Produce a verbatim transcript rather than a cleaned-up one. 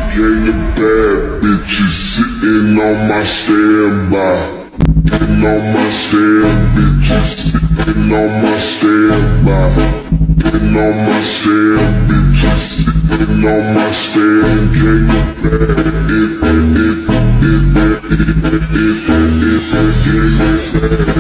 Gang of bad bitches sitting on my standby. Sitting on my stand, bitches sitting on my standby. Sitting on my stand, bitches sitting on my stand. Gang of bad, it, it, it, it, it, it, it, it, it, gang of bad.